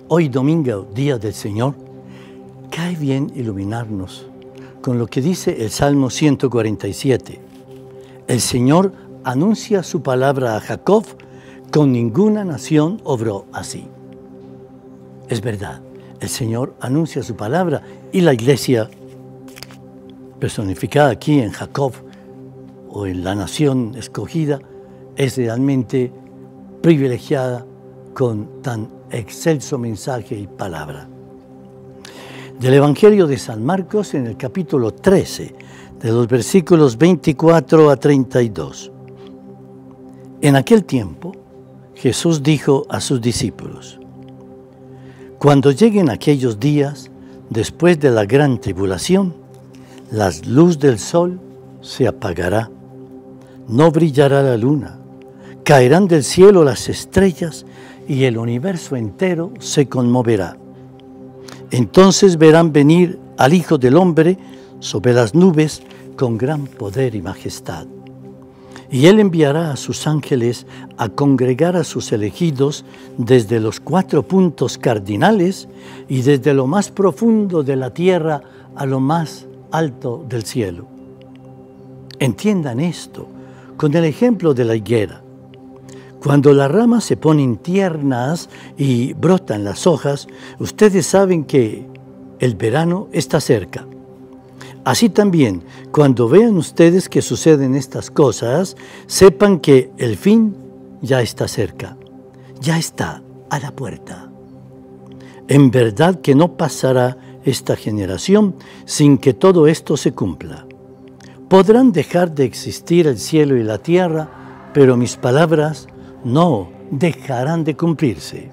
hoy domingo, día del Señor, cae bien iluminarnos con lo que dice el Salmo 147. El Señor anuncia su palabra a Jacob, con ninguna nación obró así. Es verdad, el Señor anuncia su palabra y la iglesia, personificada aquí en Jacob o en la nación escogida, es realmente privilegiada con tan excelso mensaje y palabra. Del Evangelio de San Marcos, en el capítulo 13, de los versículos 24 a 32. En aquel tiempo, Jesús dijo a sus discípulos: cuando lleguen aquellos días, después de la gran tribulación, la luz del sol se apagará, no brillará la luna, caerán del cielo las estrellas y el universo entero se conmoverá. Entonces verán venir al Hijo del Hombre sobre las nubes con gran poder y majestad. Y Él enviará a sus ángeles a congregar a sus elegidos desde los 4 puntos cardinales y desde lo más profundo de la tierra a lo más alto del cielo. Entiendan esto con el ejemplo de la higuera. Cuando las ramas se ponen tiernas y brotan las hojas, ustedes saben que el verano está cerca. Así también, cuando vean ustedes que suceden estas cosas, sepan que el fin ya está cerca, ya está a la puerta. En verdad que no pasará esta generación sin que todo esto se cumpla. Podrán dejar de existir el cielo y la tierra, pero mis palabras no dejarán de cumplirse.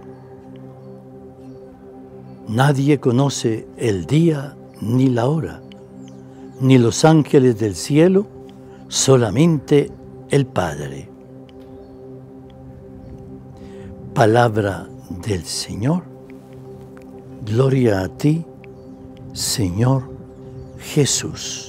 Nadie conoce el día ni la hora, ni los ángeles del cielo, solamente el Padre. Palabra del Señor. Gloria a ti, Señor Jesús.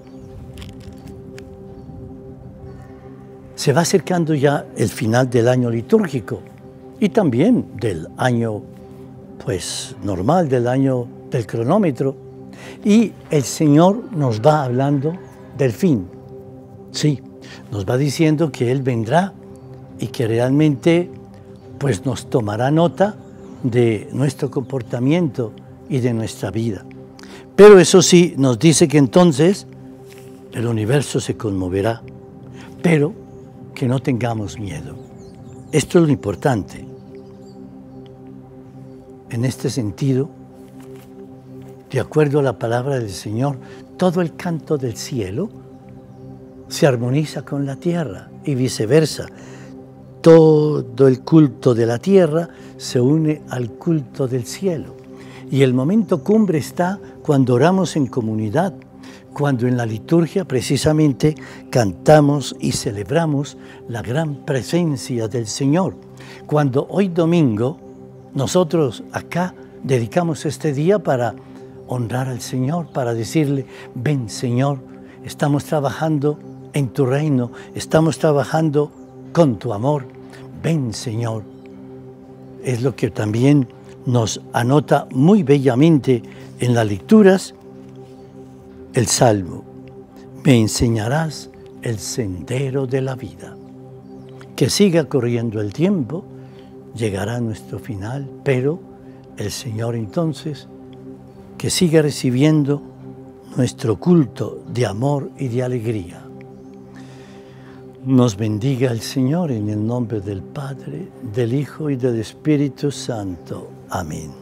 Se va acercando ya el final del año litúrgico y también del año normal, del año del cronómetro. Y el Señor nos va hablando del fin. Sí, nos va diciendo que Él vendrá y que realmente nos tomará nota de nuestro comportamiento y de nuestra vida. Pero eso sí, nos dice que entonces el universo se conmoverá, pero que no tengamos miedo. Esto es lo importante. En este sentido, de acuerdo a la palabra del Señor, todo el canto del cielo se armoniza con la tierra y viceversa. Todo el culto de la tierra se une al culto del cielo. Y el momento cumbre está cuando oramos en comunidad, cuando en la liturgia precisamente cantamos y celebramos la gran presencia del Señor. Cuando hoy domingo nosotros acá dedicamos este día para honrar al Señor, para decirle: ven Señor, estamos trabajando en tu reino, estamos trabajando con tu amor, ven Señor. Es lo que también nos anota muy bellamente en las lecturas el Salmo: me enseñarás el sendero de la vida. Que siga corriendo el tiempo, llegará nuestro final, pero el Señor entonces que siga recibiendo nuestro culto de amor y de alegría. Nos bendiga el Señor en el nombre del Padre, del Hijo y del Espíritu Santo. Amén.